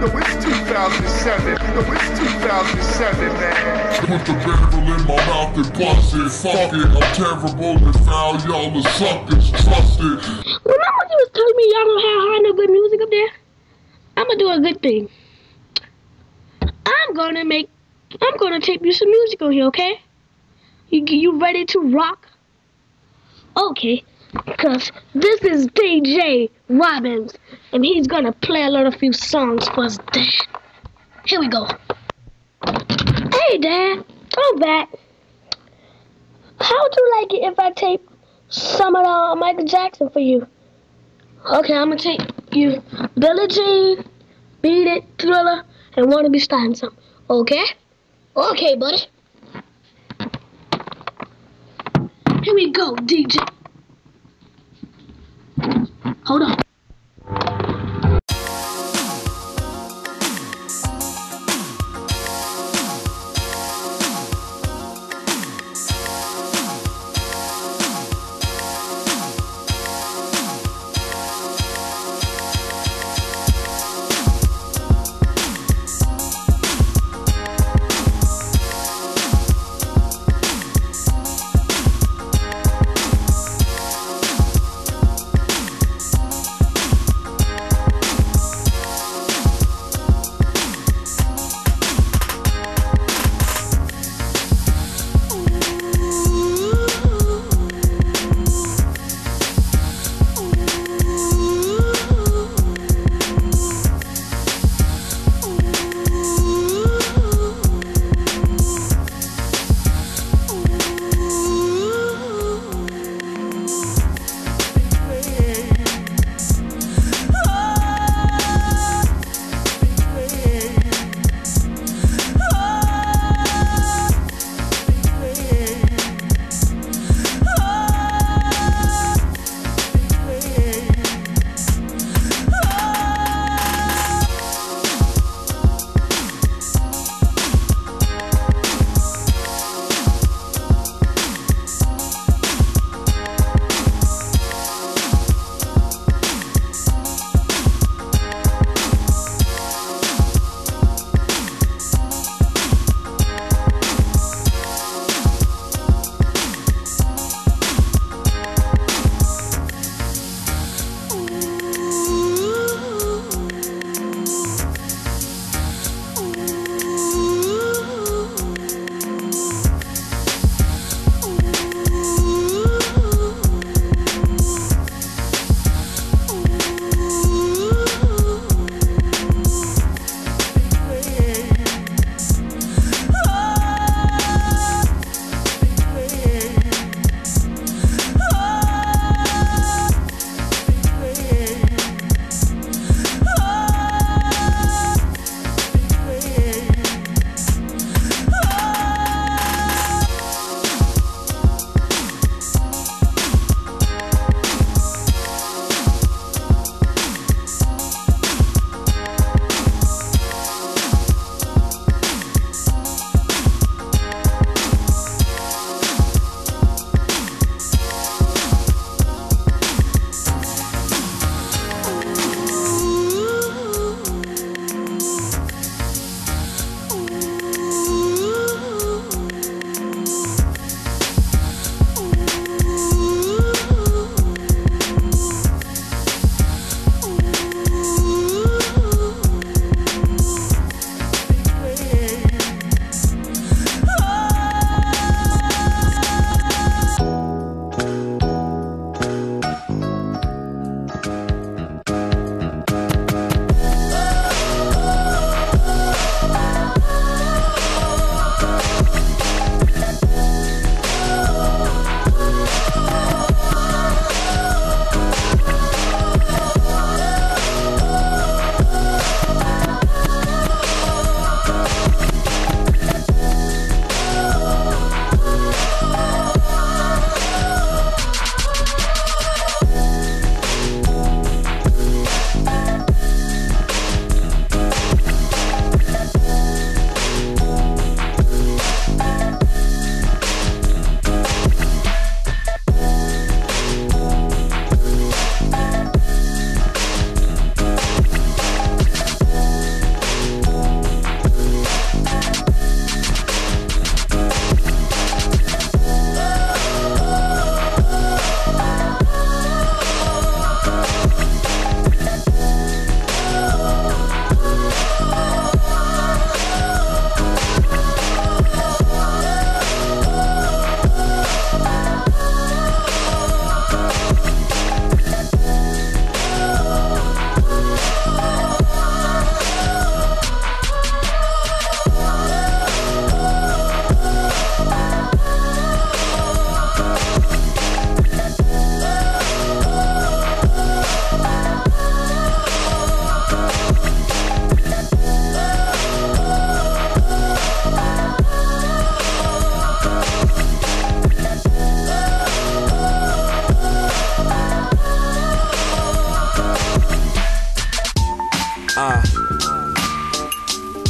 No, it's 2007. No, it's 2007, man. Put the barrel in my mouth and bust it. Fuck it, I'm terrible and foul. Y'all the suckers, trust it. Remember you was telling me y'all don't have no good music up there? I'm gonna do a good thing. I'm gonna tape you some music on here, okay? You ready to rock? Okay, because this is DJ Robbins, and he's gonna play a little few songs for us, Dad. Here we go. Hey, Dad, I'm back. How would you like it if I tape some of Michael Jackson for you? Okay, I'm gonna tape you Billie Jean, Beat It, Thriller, and Wanna Be Starting Something. Okay? Okay, buddy. Here we go, DJ. Hold on.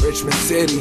Richmond City,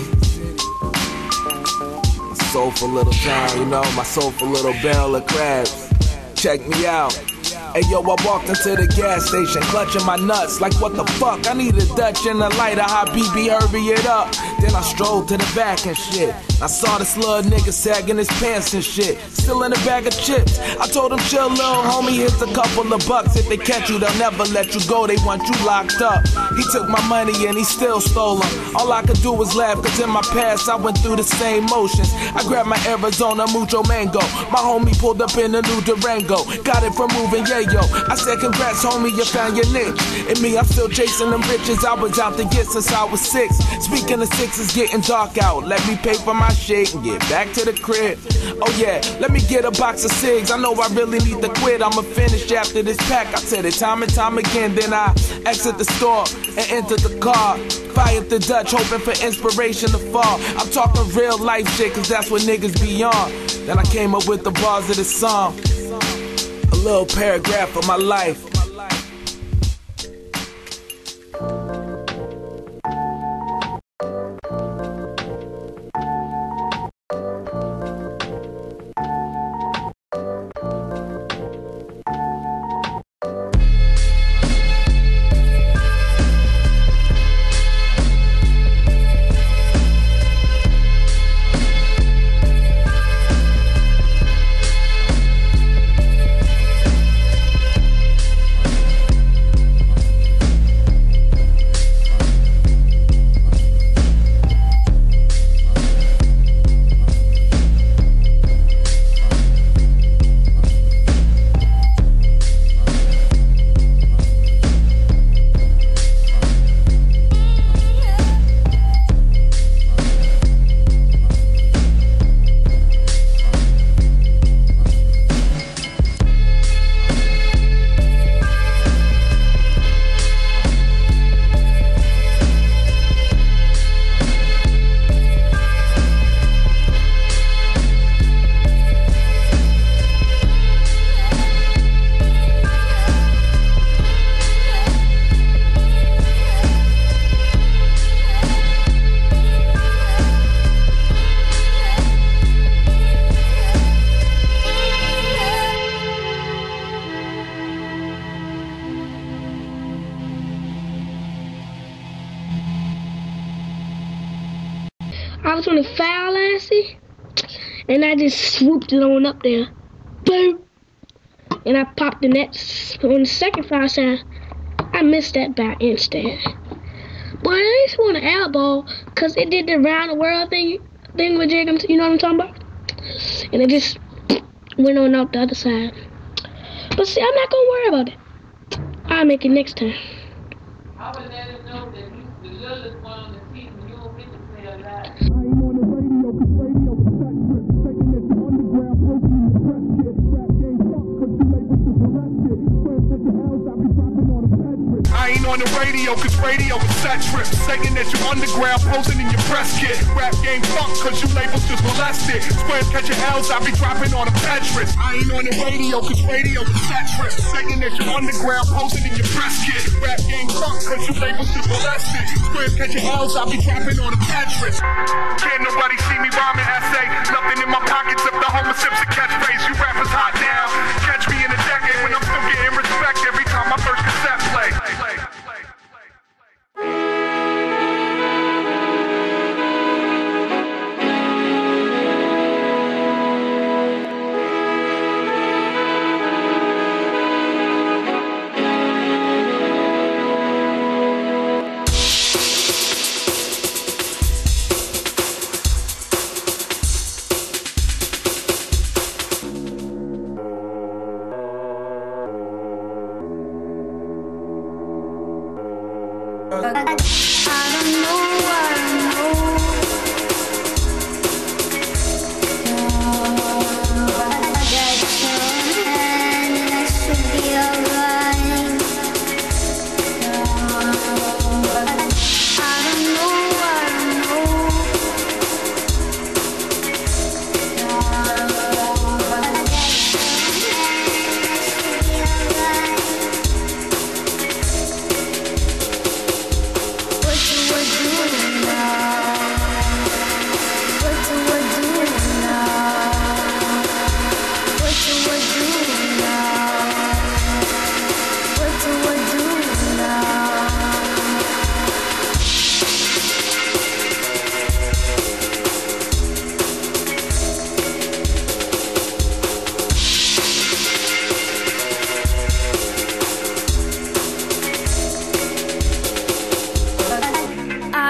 my soulful little town, you know, my soulful little barrel of crabs. Check me out. Hey yo, I walked into the gas station, clutching my nuts, like what the fuck? I need a Dutch and a lighter, Habibi, hurry it up. Then I strolled to the back and shit. I saw this little nigga sagging his pants and shit, still in a bag of chips. I told him, chill, little homie, here's a couple of bucks. If they catch you, they'll never let you go, they want you locked up. He took my money and he still stole them. All I could do was laugh, cause in my past I went through the same motions. I grabbed my Arizona Mucho Mango. My homie pulled up in a new Durango, got it from moving, yeah yo. I said, congrats homie, you found your niche. And me, I'm still chasing them riches I was out to get since I was 6. Speaking of 6, it's getting dark out. Let me pay for my shit and get back to the crib. Oh yeah, let me get a box of cigs. I know I really need to quit, I'ma finish after this pack. I said it time and time again. Then I exit the store and enter the car. Fired the Dutch, hoping for inspiration to fall. I'm talking real life shit, cause that's what niggas be on. Then I came up with the bars of this song, a little paragraph of my life. I was on the foul lassie, and I just swooped it on up there. Boom! And I popped the net on the second foul side. I missed that bat instead. But I just want an elbow, because it did the round the world thing with Jacob, you know what I'm talking about? And it just went on out the other side. But see, I'm not going to worry about it. I'll make it next time. I would let him know that he's the littlest one on the team and you don't get to play a lot. I ain't on the radio, cause radio is that trip. Taking it to underground, broken in the press kit. Rap game fuck, cause you labels is arrested. Swear that your L's, I be dropping on the Patrick. I ain't on the radio, cause radio is set trip. Saying that you underground, posing in your press kit. Rap game funk, cause you labels just molested. Squares catch your L's, I be dropping on a Patrick. I ain't on the radio, cause radio is set trip. Saying that you underground, posing in your press kit. Rap game funk, cause you labels just molested. Squares catch your L's, I be dropping on a Patrick. Can't nobody see me rhyming essay. Nothing in my pockets except the Homer Simpson catchphrase. You rappers hot now. Catch me in a decade when I'm still getting respect every time my first cassette play.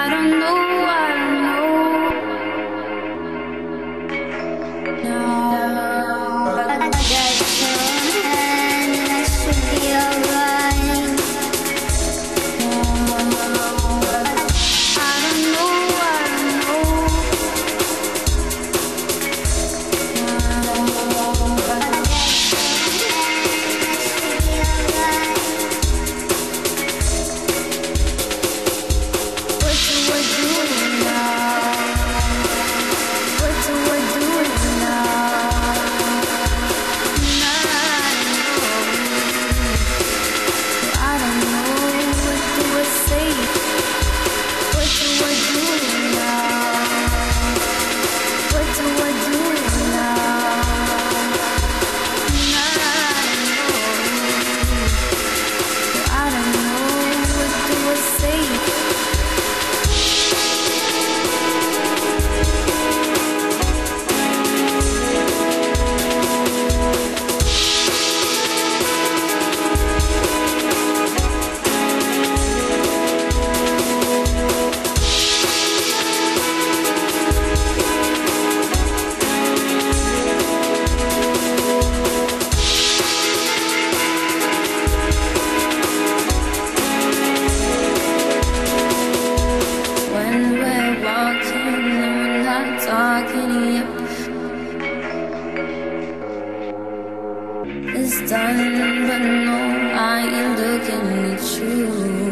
done, but no, I ain't looking at you.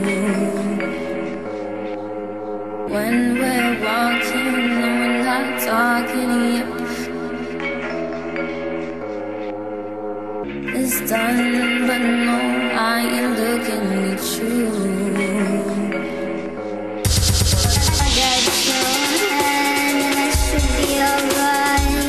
When we're walking and we're not talking, yep. It's done, but no, I ain't looking at you. I got your hand and I should be alright.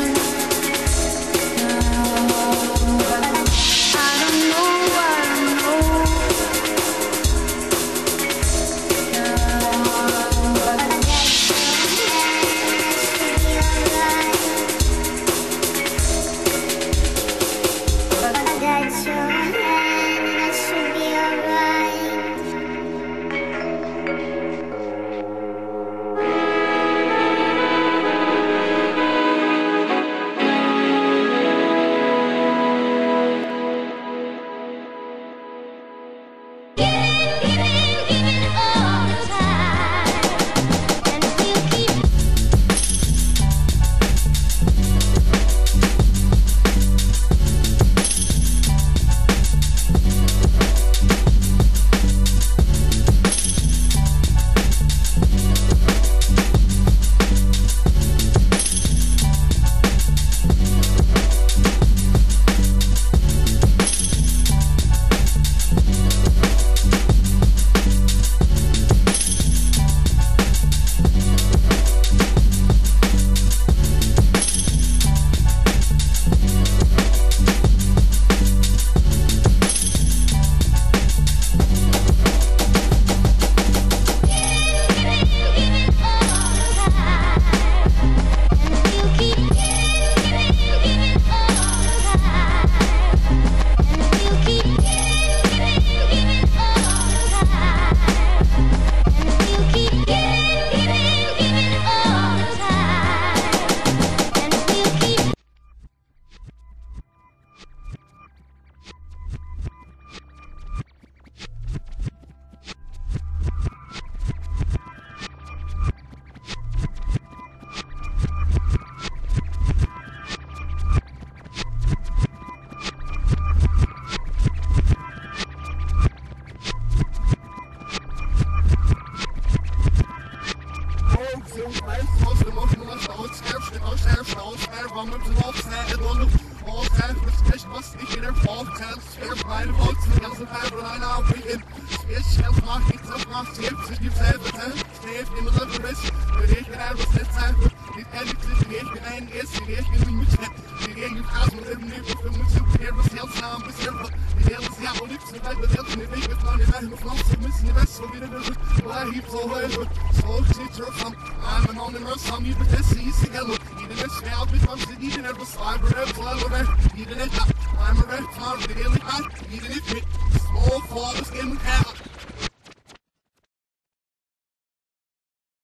Small fathers in the house.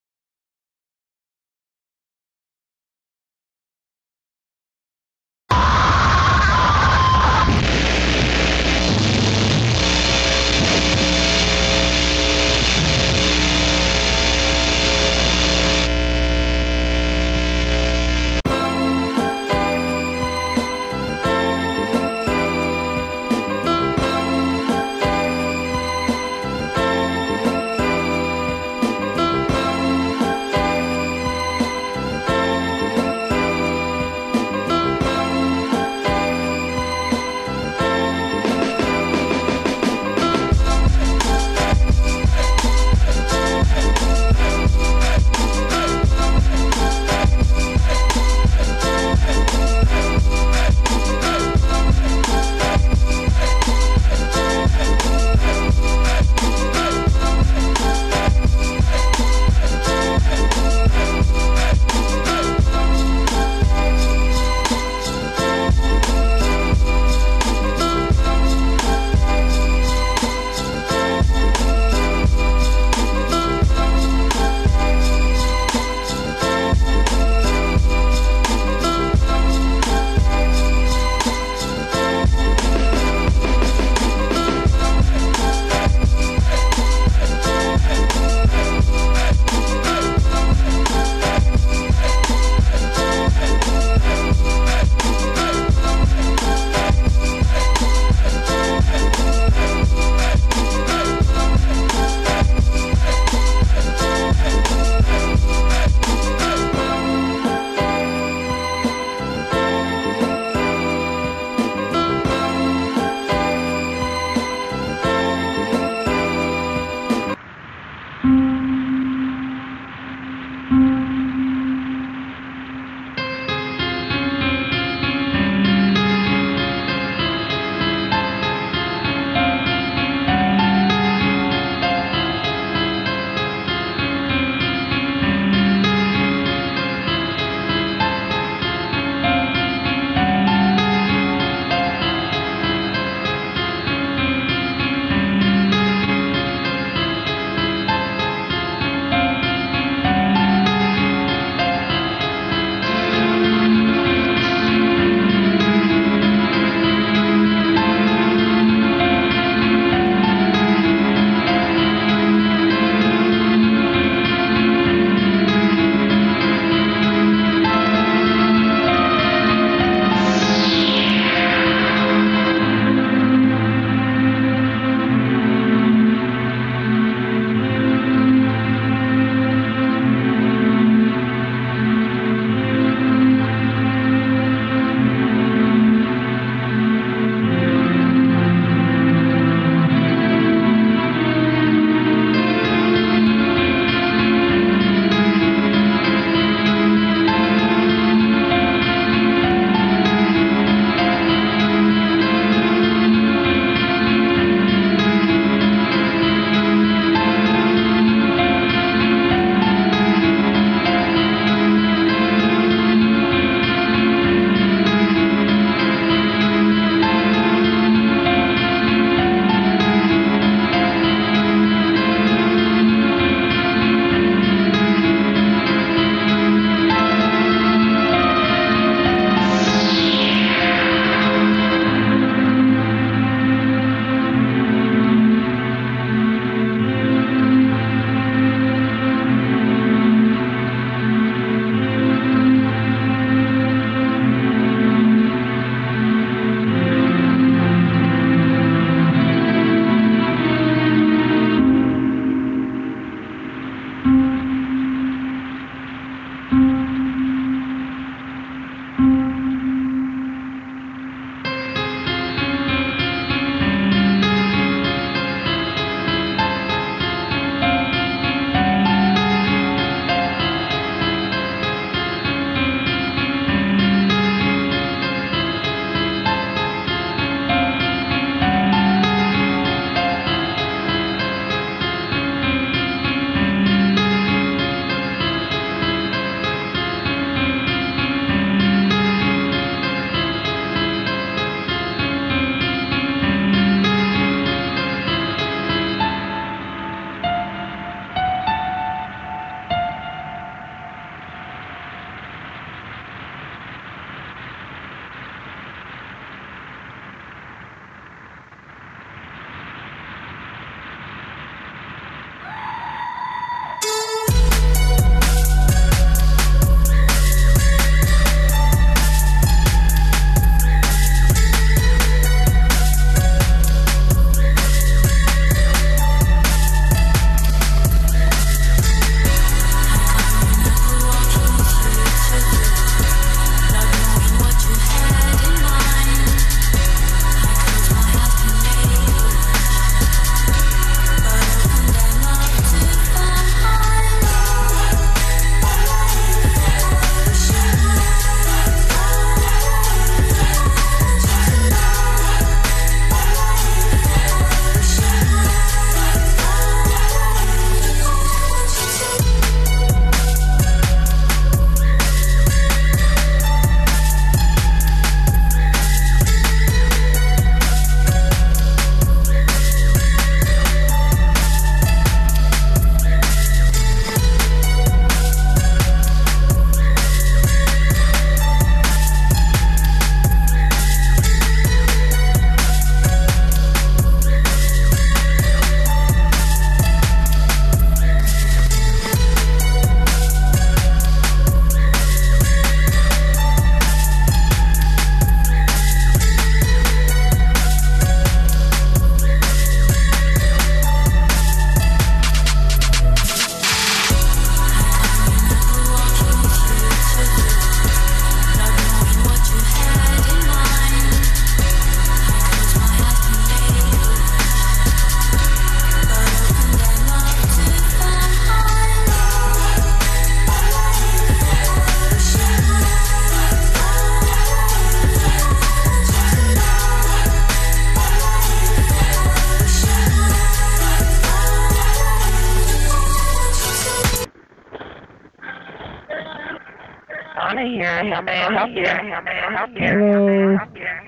Honor here. How may I help you? Hello.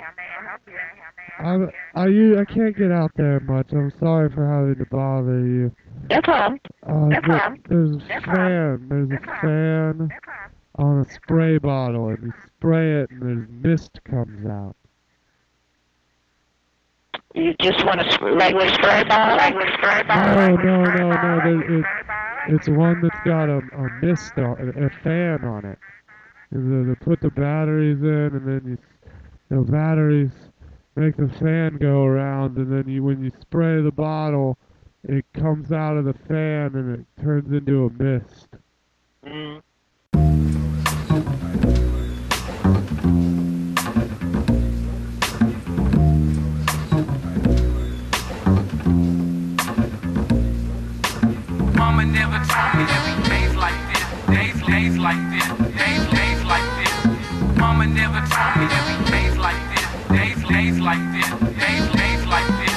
I can't get out there much. I'm sorry for having to bother you. No problem. There's a fan on a spray bottle, and you spray it, and there's mist comes out. You just want a regular spray bottle? No. It's one that's got a mist on, a fan on it. And they put the batteries in, and then the batteries make the fan go around, and then when you spray the bottle, it comes out of the fan and it turns into a mist. Mm. Mama never told me that we days like this, days like this, days like this. Mama never told me that we days like this, days like this, days like this.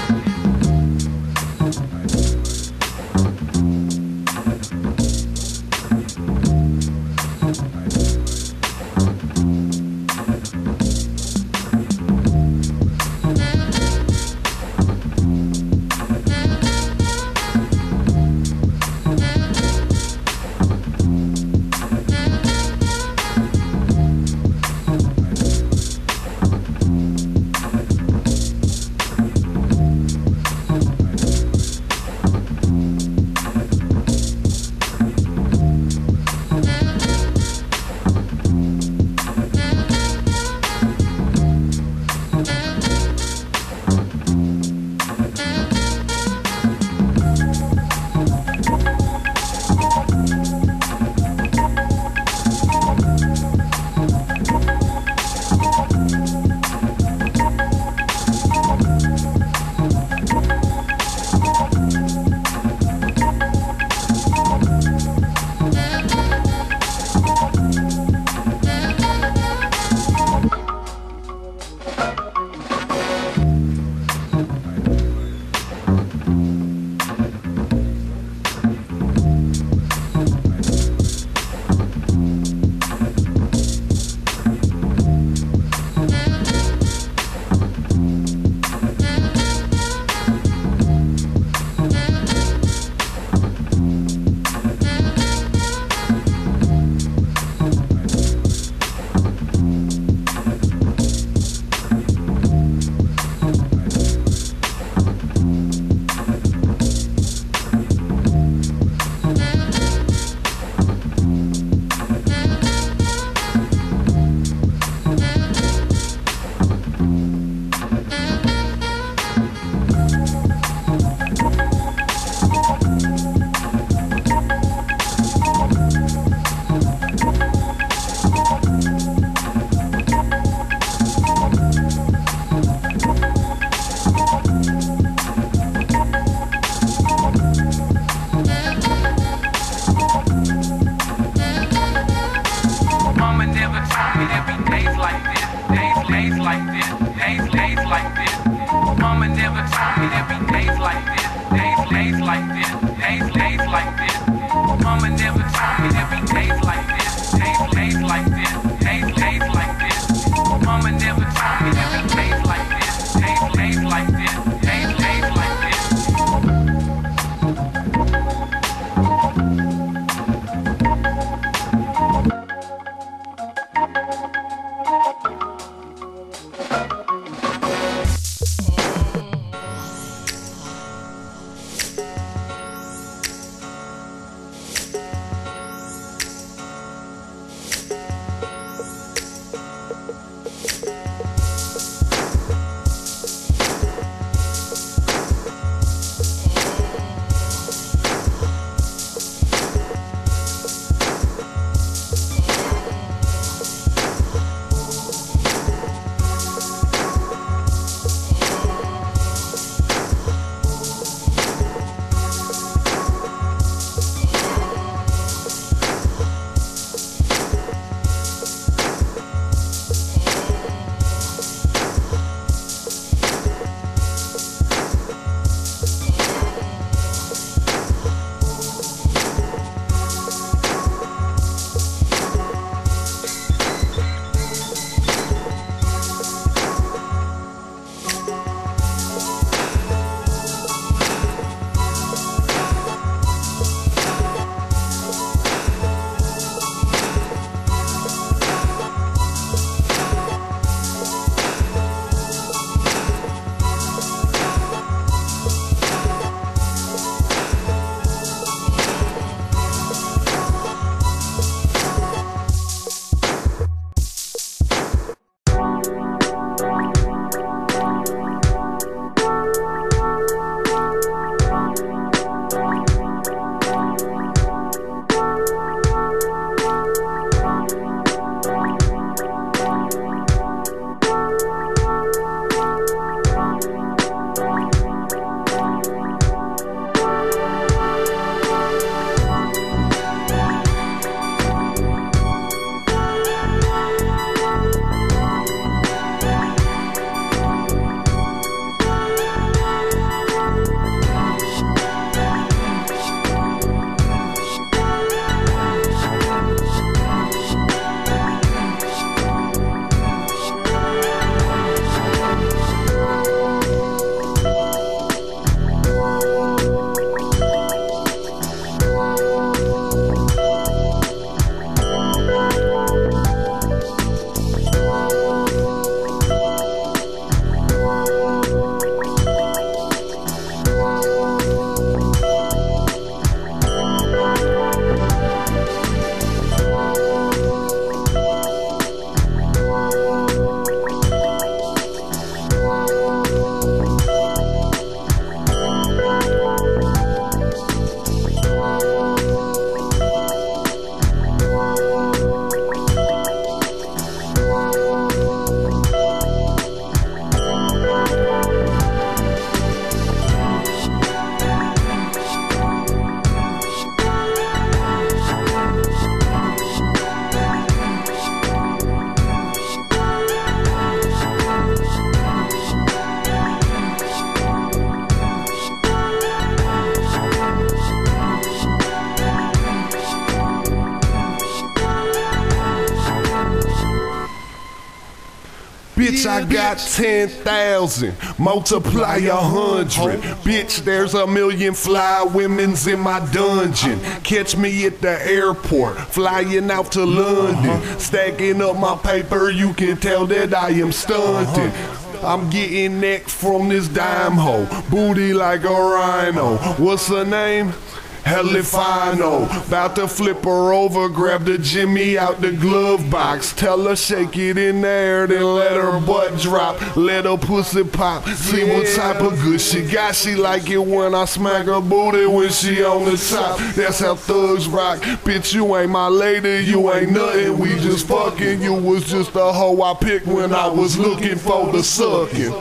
Bitch, I got 10,000, multiply 100. Bitch, there's 1,000,000 fly women's in my dungeon. Catch me at the airport, flying out to London. Stacking up my paper, you can tell that I am stunting. I'm getting neck from this dime hoe, booty like a rhino. What's her name? Helifino. About to flip her over, grab the Jimmy out the glove box. Tell her shake it in the air, then let her butt drop. Let her pussy pop, see what type of good she got. She like it when I smack her booty when she on the top. That's how thugs rock. Bitch, you ain't my lady, you ain't nothing. We just fucking, you was just a hoe I picked when I was looking for the sucking.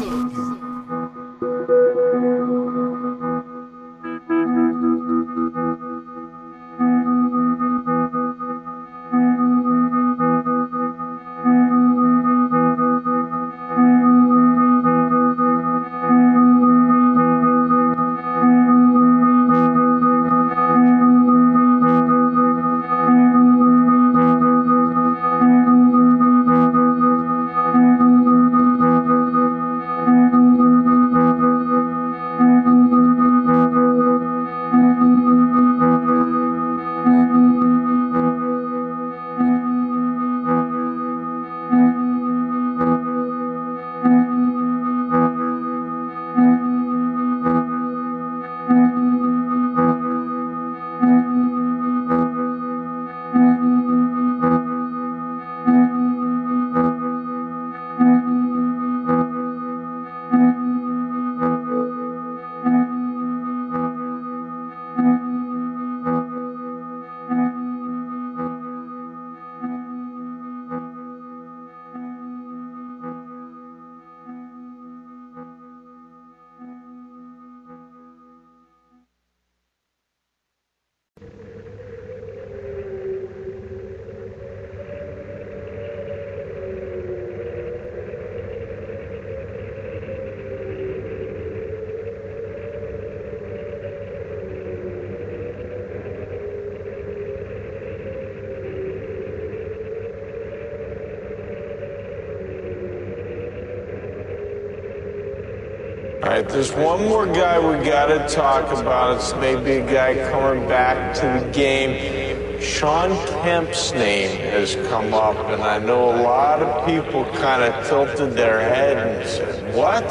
Alright, there's one more guy we gotta talk about. It's maybe a guy coming back to the game. Shawn Kemp's name has come up, and I know a lot of people kind of tilted their head and said, what?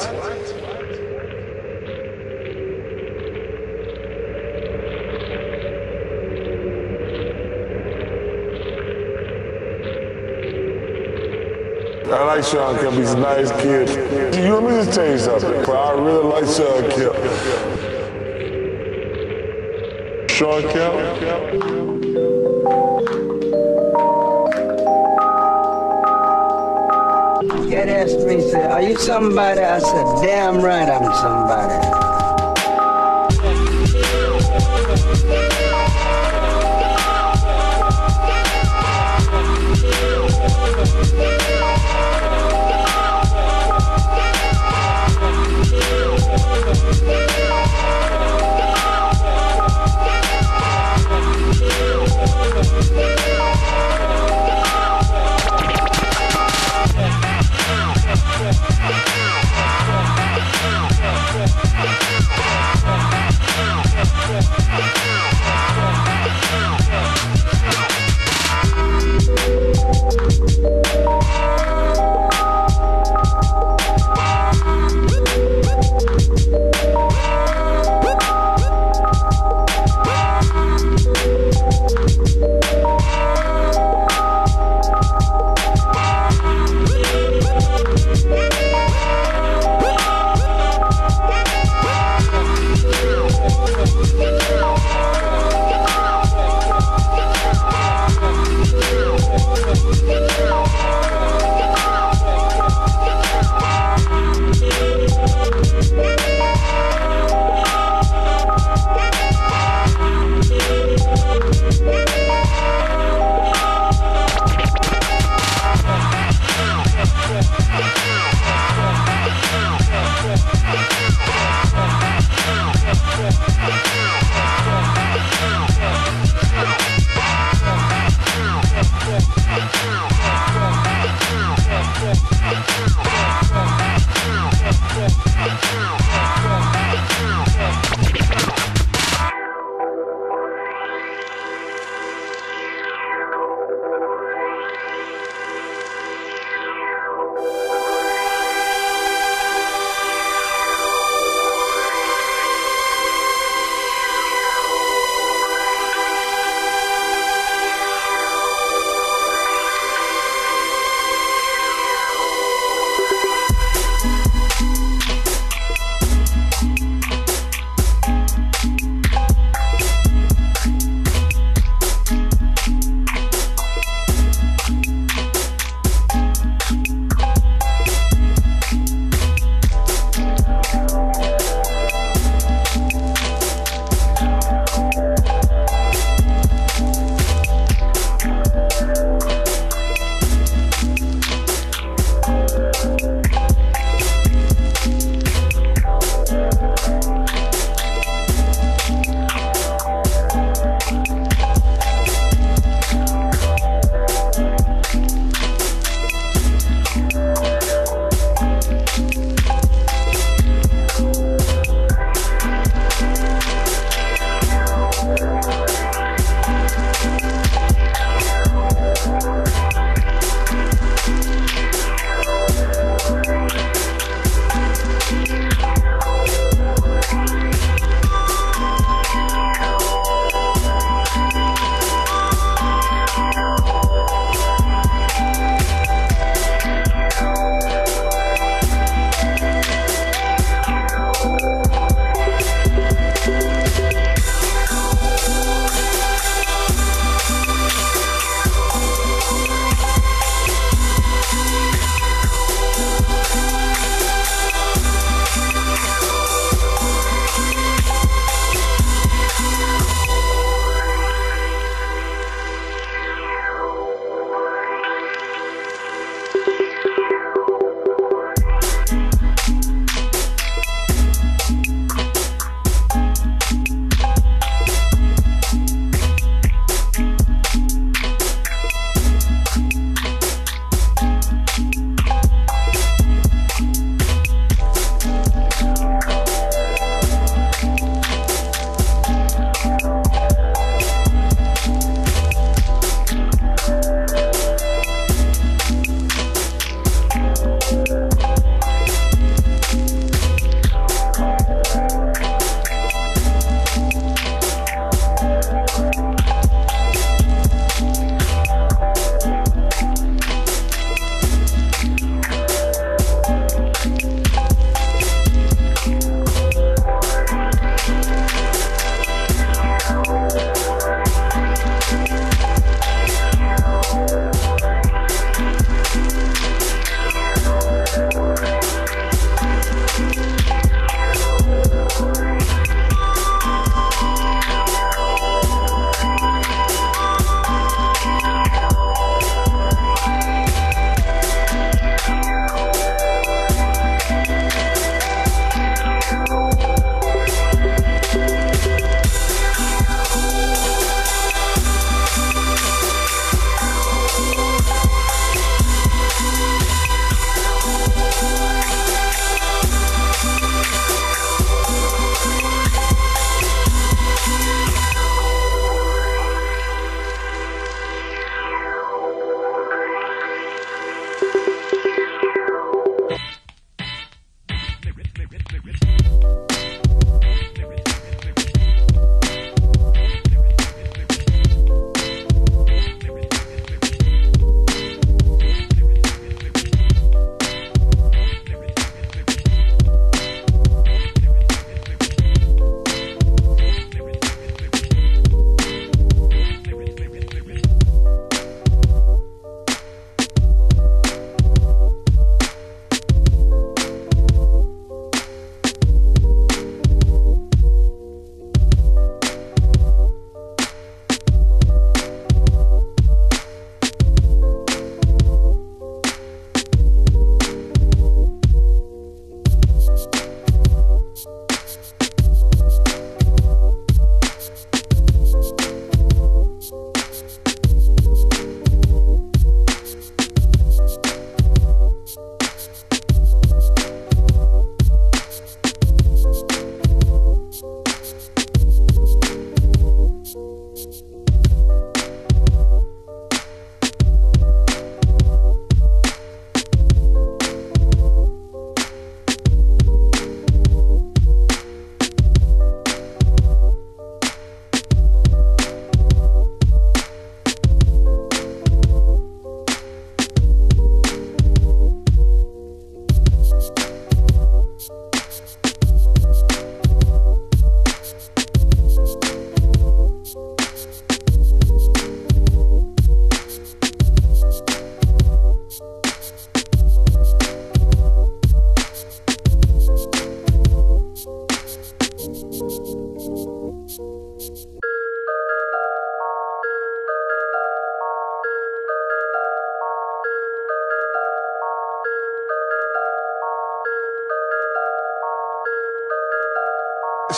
I like Shawn Kemp, he's a nice kid. You let me just tell you something, bro. I really like Shawn Kemp. Shawn Kemp? Cat asked me, said, are you somebody? I said, damn right I'm somebody.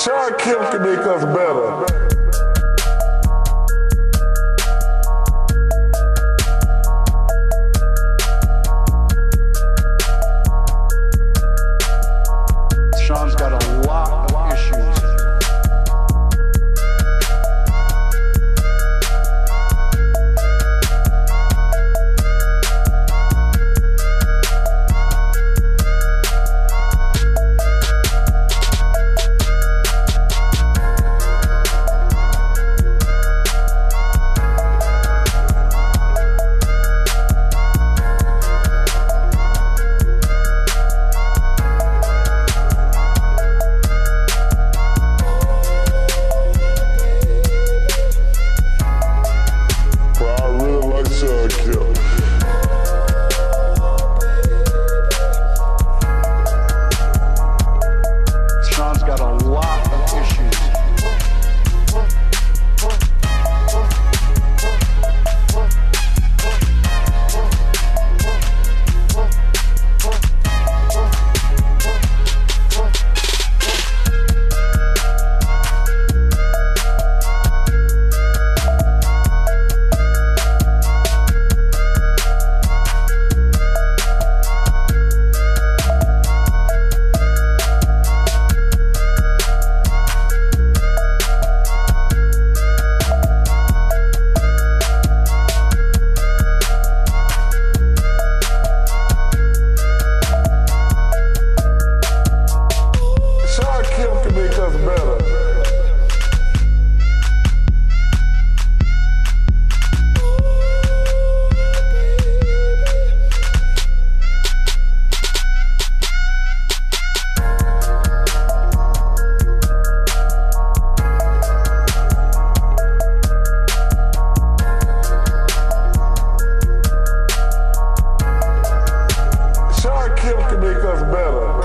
Sean Kemp can make us better. Sean's got a lot of issues. Sean's got a lot of issues. Sean Kemp can make us better. Sean Kemp can make us better.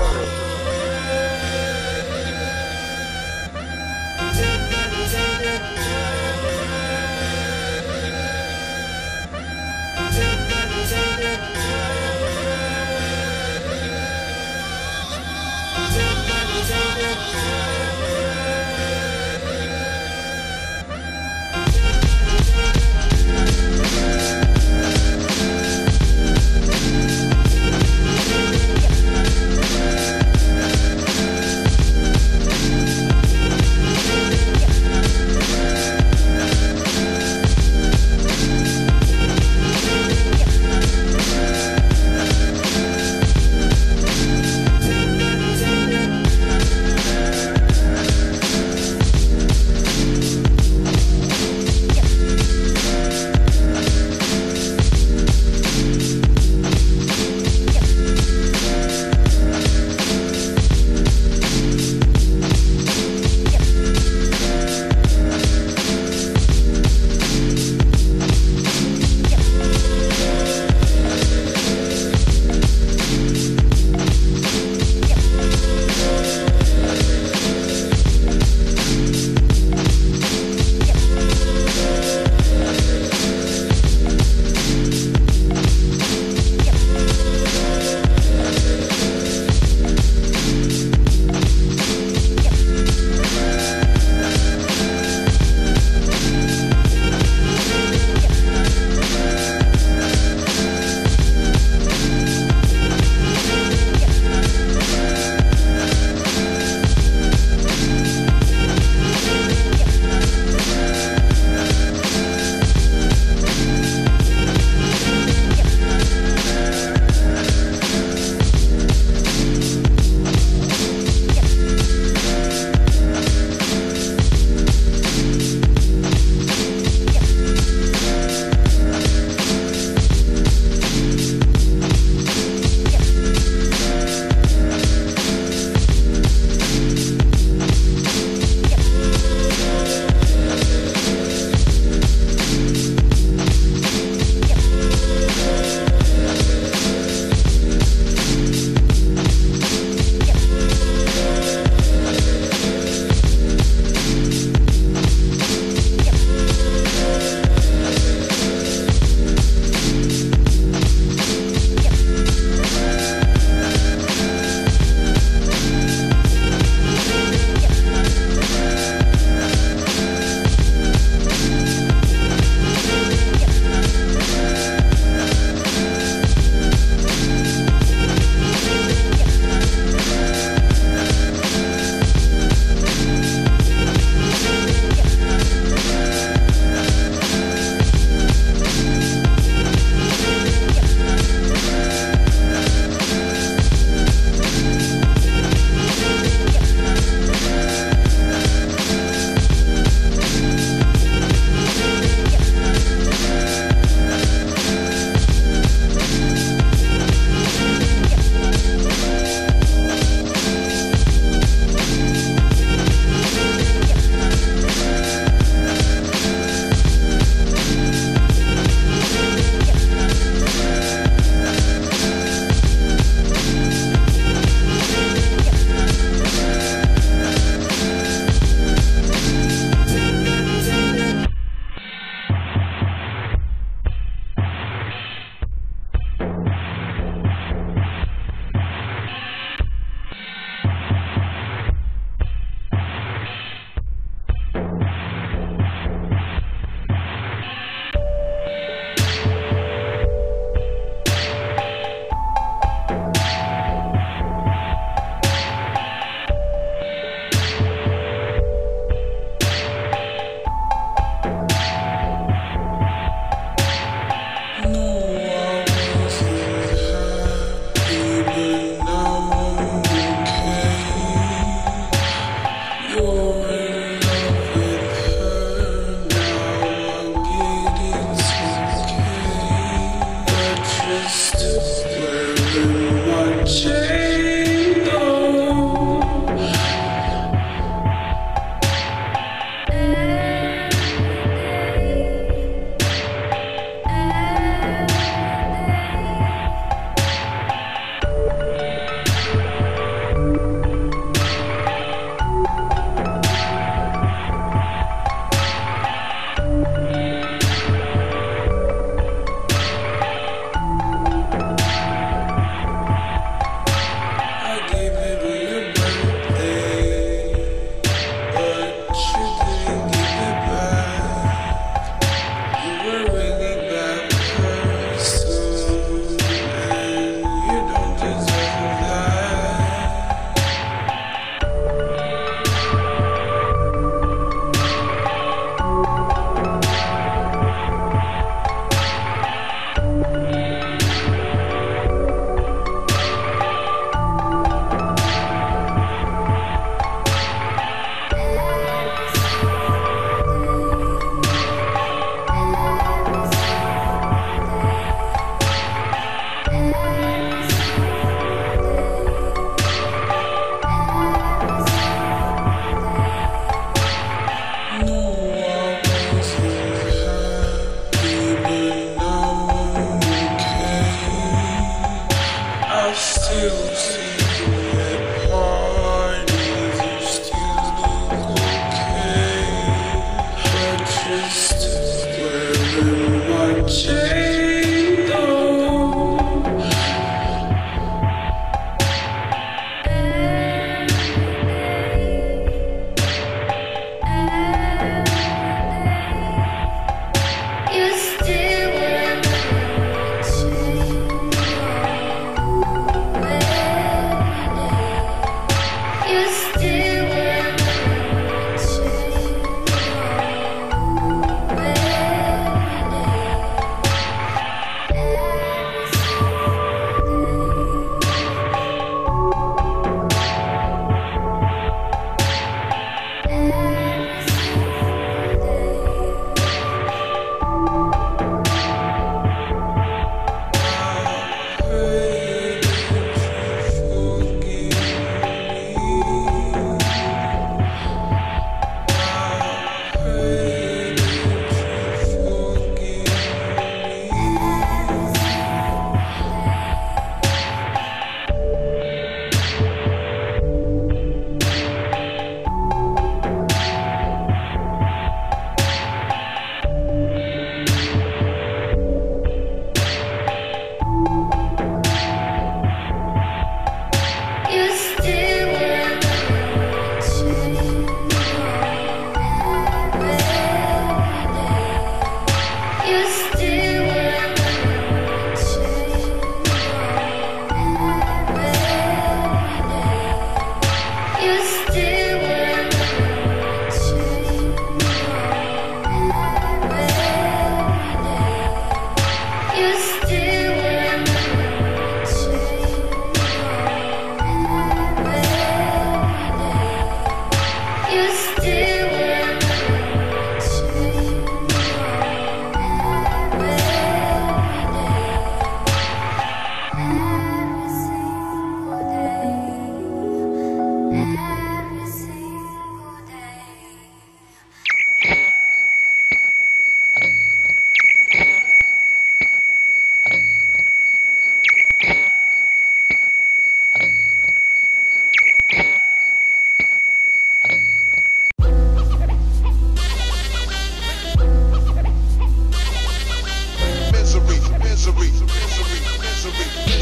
misery, misery, misery.